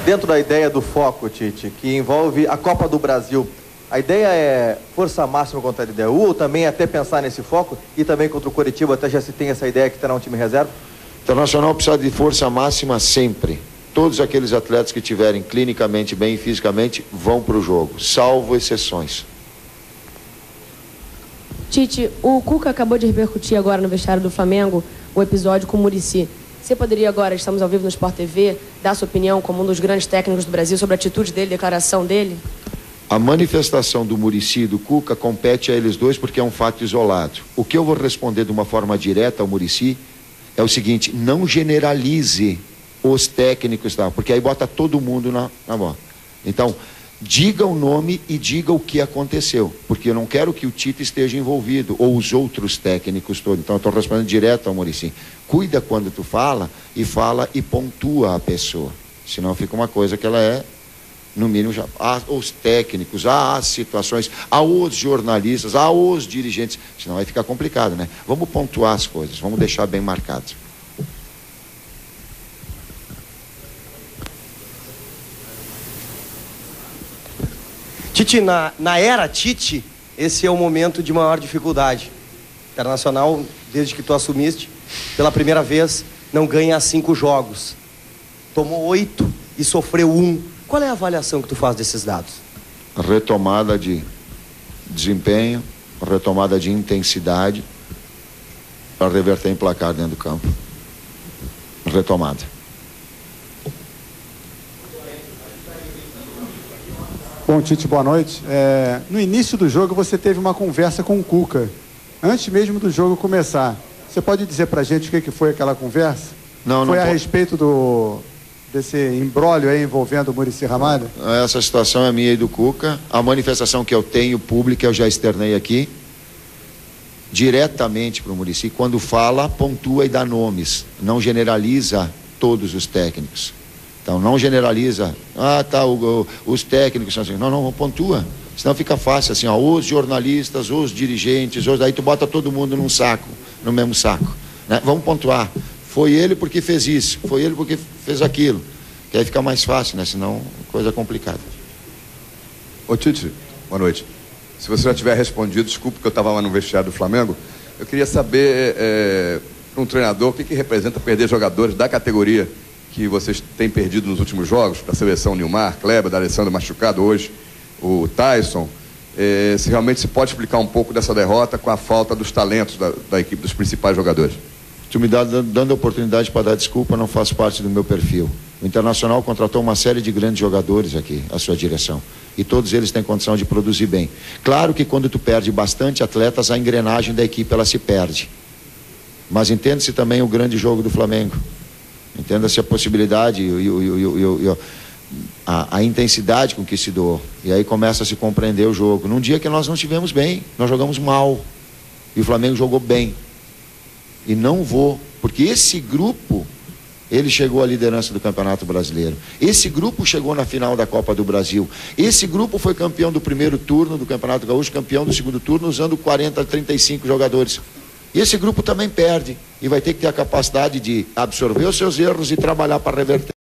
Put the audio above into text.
Dentro da ideia do foco, Tite, que envolve a Copa do Brasil, a ideia é força máxima contra a LDU ou também até pensar nesse foco e também contra o Coritiba, até já se tem essa ideia que terá um time reserva? Internacional precisa de força máxima sempre. Todos aqueles atletas que estiverem clinicamente bem e fisicamente vão para o jogo, salvo exceções. Tite, o Cuca acabou de repercutir agora no vestiário do Flamengo o episódio com o Muricy. Você poderia agora, estamos ao vivo no Sport TV, dar sua opinião como um dos grandes técnicos do Brasil sobre a atitude dele, declaração dele? A manifestação do Muricy e do Cuca compete a eles dois porque é um fato isolado. O que eu vou responder de uma forma direta ao Muricy é o seguinte: não generalize os técnicos, tá? Porque aí bota todo mundo na bola. Então, diga o nome e diga o que aconteceu, porque eu não quero que o Tite esteja envolvido, ou os outros técnicos todos. Então eu estou respondendo direto ao Muricy. Cuida quando tu fala e pontua a pessoa, senão fica uma coisa que ela é, no mínimo, já os técnicos, as situações, os jornalistas, os dirigentes, senão vai ficar complicado, né? Vamos pontuar as coisas, vamos deixar bem marcado. Tite, na era Tite, esse é o momento de maior dificuldade. Internacional, desde que tu assumiste, pela primeira vez, não ganha 5 jogos. Tomou 8 e sofreu 1. Qual é a avaliação que tu faz desses dados? Retomada de desempenho, retomada de intensidade, para reverter em placar dentro do campo. Retomada. Bom, Tite, boa noite. No início do jogo você teve uma conversa com o Cuca, antes mesmo do jogo começar. Você pode dizer pra gente o que foi aquela conversa? Não, foi não a pode. Respeito desse imbróglio aí envolvendo o Muricy Ramalho? Essa situação é minha e do Cuca. A manifestação que eu tenho pública, eu já externei aqui, diretamente para o Muricy. Quando fala, pontua e dá nomes. Não generaliza todos os técnicos. Então, não generaliza. Os técnicos são assim. Não, pontua. Senão fica fácil, assim, os jornalistas, os dirigentes, daí tu bota todo mundo no mesmo saco. Né? Vamos pontuar. Foi ele porque fez isso, foi ele porque fez aquilo. Que aí fica mais fácil, né? Senão, coisa complicada. Ô Tite, boa noite. Se você já tiver respondido, desculpe que eu estava lá no vestiário do Flamengo, eu queria saber, para um treinador, o que representa perder jogadores da categoria que vocês têm perdido nos últimos jogos, para a seleção Nilmar, Kleber, D'Alessandro machucado hoje, o Tyson, se realmente se pode explicar um pouco dessa derrota com a falta dos talentos da equipe, dos principais jogadores. Tu me dando a oportunidade para dar desculpa, não faz parte do meu perfil. O Internacional contratou uma série de grandes jogadores aqui, a sua direção, e todos eles têm condição de produzir bem. Claro que quando tu perde bastante atletas, a engrenagem da equipe ela se perde. Mas entende-se também o grande jogo do Flamengo. Entenda-se a possibilidade a intensidade com que se doou. E aí começa a se compreender o jogo. Num dia que nós não estivemos bem, nós jogamos mal. E o Flamengo jogou bem. E não porque esse grupo, ele chegou à liderança do Campeonato Brasileiro. Esse grupo chegou na final da Copa do Brasil. Esse grupo foi campeão do primeiro turno do Campeonato Gaúcho, campeão do segundo turno, usando 40 a 35 jogadores. E esse grupo também perde. E vai ter que ter a capacidade de absorver os seus erros e trabalhar para reverter.